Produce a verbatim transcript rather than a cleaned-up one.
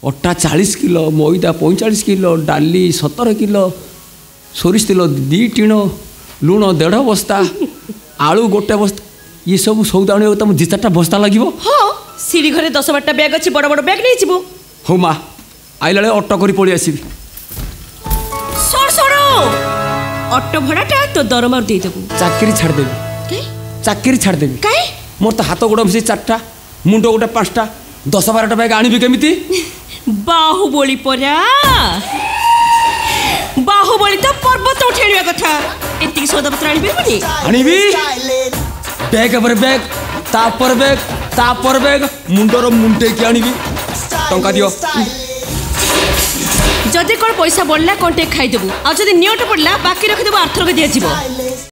अट्टा चालीस किलो मैदा पैंचाश किलो डाली सतर किलो सोरिष तेल दी टीण लुण देढ़ बस्ता आलू गोटे बस्ता ये सब सौदा आने तुम दि चार्टा बस्ता लगे हाँ सीढ़ी घरे दस बारटा बैग अच्छी बड़ बड़ बैग नहीं जीवो हो माँ आइला अटो कर पलि आसबि सर सर ऑटो भड़ाटा तो दरमार दे देबू चाकरी छाड़ देबी चाकरी छाड़ देबी काहे मोर तो हाथ गोड़ मिसी चार्टा मुंड गोटे पाँचटा दस बारटा बैग आनिबि केमिति बाहुबली परा बाहुबली तो पर्वत उठेणिया कथा एतिक सौदापत्र आनिबि आनिबि बैग पर बैग तापर बैग तापर बैग मुंडर मुंडे की आनिबि टंका दियो जदि कौन पैसा बढ़ला कौन टे खाईदेबू आ जदि नियट पड़ला बाकी रखिदेबू आर्थर दिया